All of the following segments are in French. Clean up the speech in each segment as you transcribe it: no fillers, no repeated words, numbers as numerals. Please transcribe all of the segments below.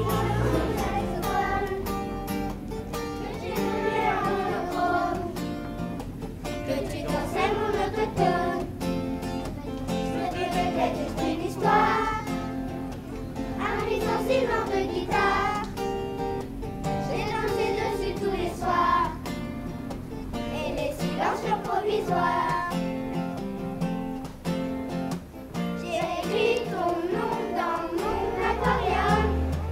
Silence de guitare, j'ai dansé dessus tous les soirs, et les silences provisoires. J'ai écrit ton nom dans mon aquarium,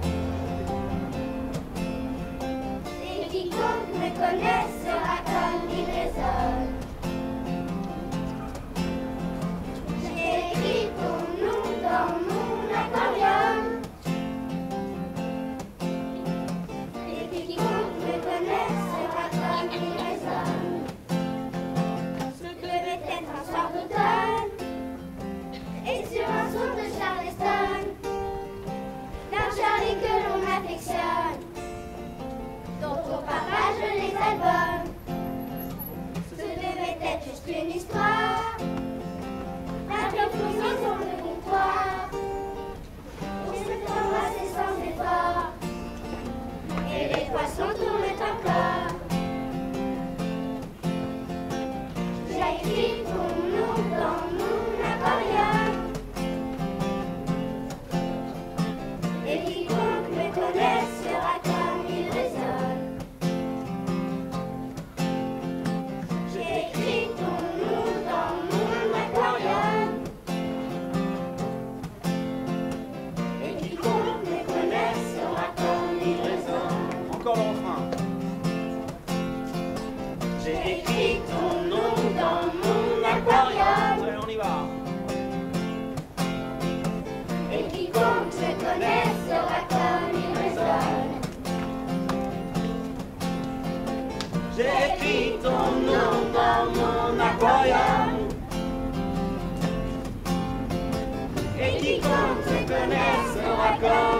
et quiconque me connaît sera comme il résonne. J'ai écrit ton nom dans mon aquarium. Et sur un son de Charleston, d'un Charlie que l'on affectionne, dont on partage les albums. Ce devait être juste une histoire, un peu plus maison de comptoir, pour se embrasser sans effort, et les poissons tournent encore. J'ai écrit ton nom dans mon aquarium. Et quiconque me connaît sera comme il résonne. J'ai écrit ton nom dans mon aquarium. Et quiconque me connaît sera comme il résonne. Encore le refrain. J'ai écrit ton nom dans mon aquarium. Allez, on y va. Et quiconque me connaît sera comme il résonne. J'ai écrit ton nom dans mon aquarium. Et quiconque me connaît sera comme